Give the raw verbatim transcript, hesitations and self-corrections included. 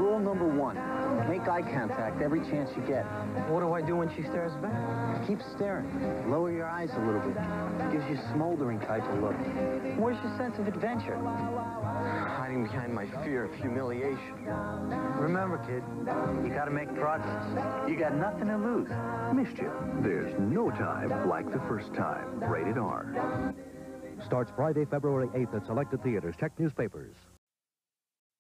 Rule number one, make eye contact every chance you get. What do I do when she stares back? Keep staring. Lower your eyes a little bit. Gives you a smoldering type of look. Where's your sense of adventure? Hiding behind my fear of humiliation. Remember, kid, you gotta make progress. You got nothing to lose. Mischief. There's no time like the first time. Rated R. Starts Friday, February eighth at selected theaters. Check newspapers.